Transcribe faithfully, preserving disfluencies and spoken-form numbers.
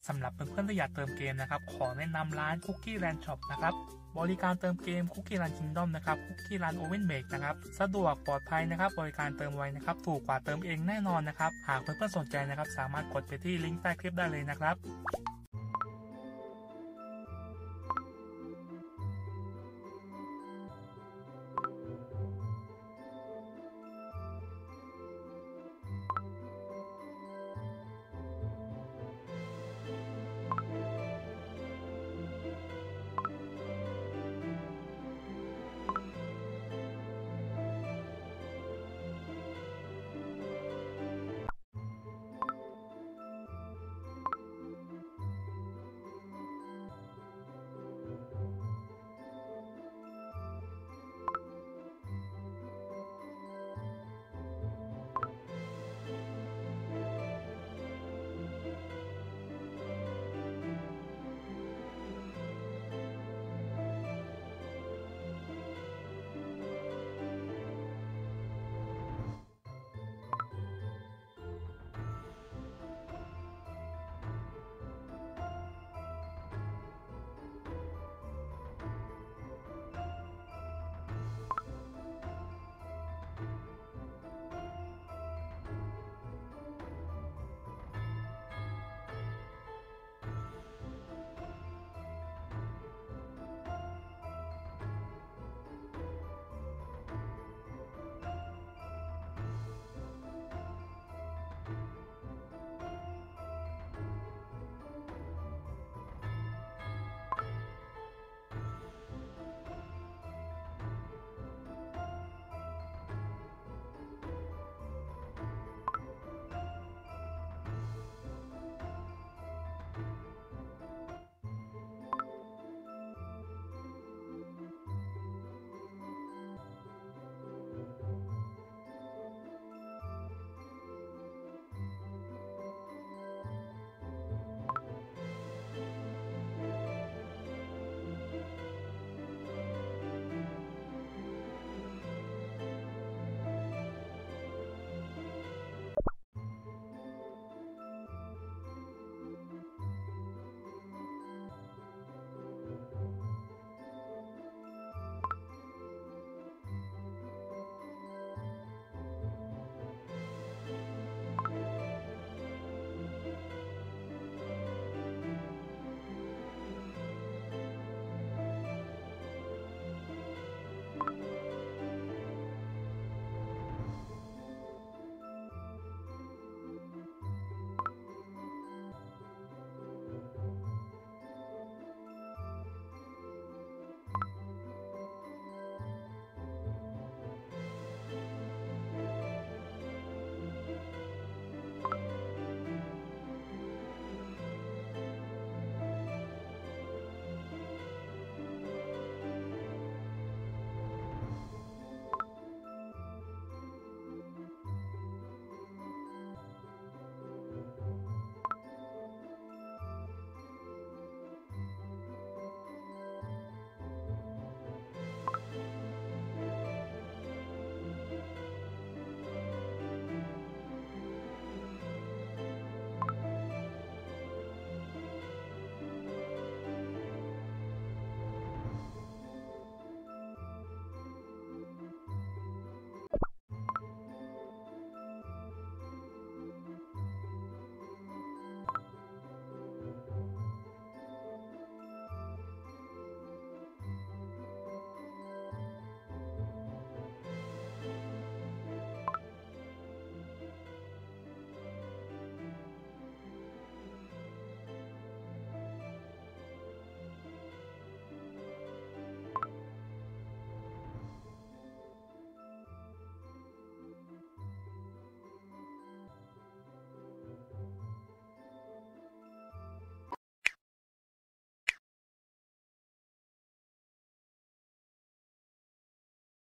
สำหรับเพื่อนๆที่อยากเติมเกมนะครับขอแนะนำร้าน Cookie Land Shop นะครับบริการเติมเกม Cookie Land Kingdom นะครับ Cookie Land Oven Bake นะครับสะดวกปลอดภัยนะครับบริการเติมไวนะครับถูกกว่าเติมเองแน่นอนนะครับหากเพื่อนๆสนใจนะครับสามารถกดไปที่ลิงก์ใต้คลิปได้เลยนะครับ